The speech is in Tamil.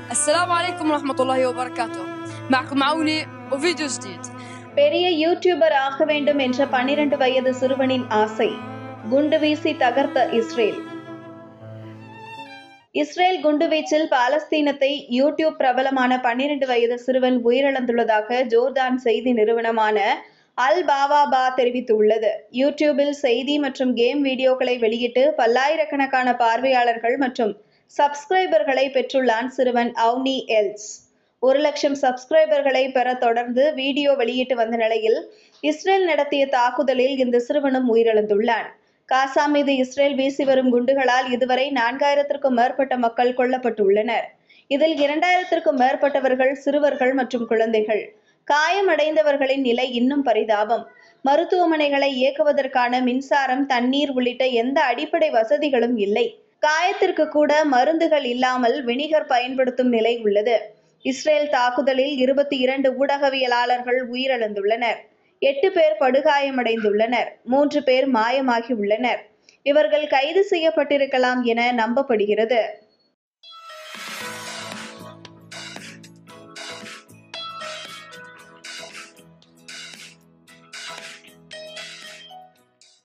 السلام عليكم ورحمة الله وبركاته. معكم عوني وفيديو جديد. பெரிய யூடியூபர் ஆக வேண்டும் என்ற 12 வயது சிறுவனின் ஆசை. குண்டு வீசி தகர்த்த இஸ்ரேல். இஸ்ரேல் குண்டுவீச்சில் பாலஸ்தீனத்தை யூடியூப் பிரபலமான 12 வயது சிறுவன் உயிரிழந்துள்ளதாக ஜோர்தான் செய்தி நிறுவனமான அல் பாவாபா தெரிவித்துள்ளது. யூடியூபில் செய்தி மற்றும் கேம் வீடியோக்களை வெளியிட்டு பல்லாயிரக்கணக்கான பார்வையாளர்கள் மற்றும் சப்ஸ்கிரைபர்களை பெற்றுள்ளான் சிறுவன் அவுனி எல்ஸ். 1,00,000 சப்ஸ்கிரைபர்களை பெற தொடர்ந்து வீடியோ வெளியிட்டு வந்த நிலையில் இஸ்ரேல் நடத்திய தாக்குதலில் இந்த சிறுவனும் உயிரிழந்துள்ளான். காசா மீது இஸ்ரேல் வீசி வரும் குண்டுகளால் இதுவரை 4,000க்கும் மேற்பட்ட மக்கள் கொல்லப்பட்டுள்ளனர். இதில் 2,000க்கும் மேற்பட்டவர்கள் சிறுவர்கள் மற்றும் குழந்தைகள். காயமடைந்தவர்களின் நிலை இன்னும் பரிதாபம். மருத்துவமனைகளை இயக்குவதற்கான மின்சாரம், தண்ணீர் உள்ளிட்ட எந்த அடிப்படை வசதிகளும் இல்லை. காயத்திற்கு கூட மருந்துகள் இல்லாமல் வினிகர் பயன்படுத்தும் நிலை உள்ளது. இஸ்ரேல் தாக்குதலில் 22 ஊடகவியலாளர்கள் உயிரிழந்துள்ளனர். 8 பேர் படுகாயமடைந்துள்ளனர். 3 பேர் மாயமாகி உள்ளனர். இவர்கள் கைது செய்யப்பட்டிருக்கலாம் என நம்பப்படுகிறது.